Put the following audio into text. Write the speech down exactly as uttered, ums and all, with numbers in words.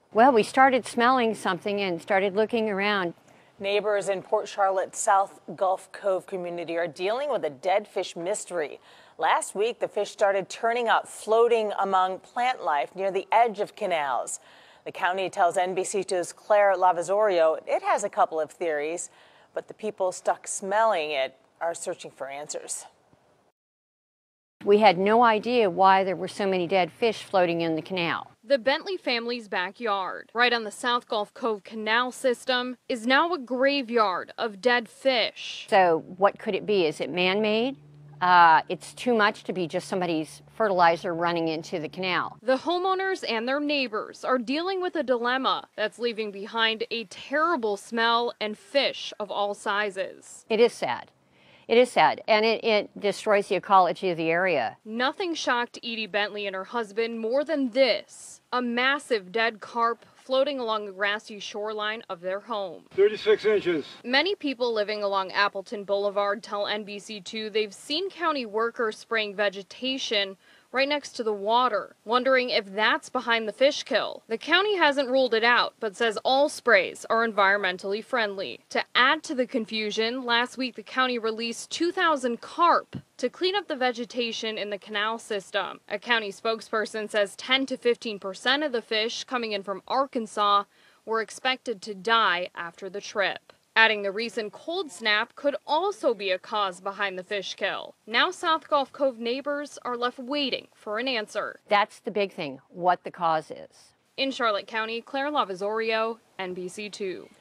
Well, we started smelling something and started looking around. Neighbors in Port Charlotte's South Gulf Cove community are dealing with a dead fish mystery. Last week, the fish started turning up, floating among plant life near the edge of canals. The county tells N B C two's Claire Lavazorio it has a couple of theories, but the people stuck smelling it are searching for answers. We had no idea why there were so many dead fish floating in the canal. The Bentley family's backyard, right on the South Gulf Cove canal system, is now a graveyard of dead fish. So what could it be? Is it man-made? Uh, it's too much to be just somebody's fertilizer running into the canal. The homeowners and their neighbors are dealing with a dilemma that's leaving behind a terrible smell and fish of all sizes. It is sad. It is sad, and it, it destroys the ecology of the area. Nothing shocked Edie Bentley and her husband more than this, a massive dead carp floating along the grassy shoreline of their home. thirty-six inches. Many people living along Appleton Boulevard tell N B C two they've seen county workers spraying vegetation right next to the water, wondering if that's behind the fish kill. The county hasn't ruled it out, but says all sprays are environmentally friendly. To add to the confusion, last week the county released two thousand carp to clean up the vegetation in the canal system. A county spokesperson says ten to fifteen percent of the fish coming in from Arkansas were expected to die after the trip. Adding the recent cold snap could also be a cause behind the fish kill. Now South Gulf Cove neighbors are left waiting for an answer. That's the big thing, what the cause is. In Charlotte County, Claire Lavazorio, N B C two.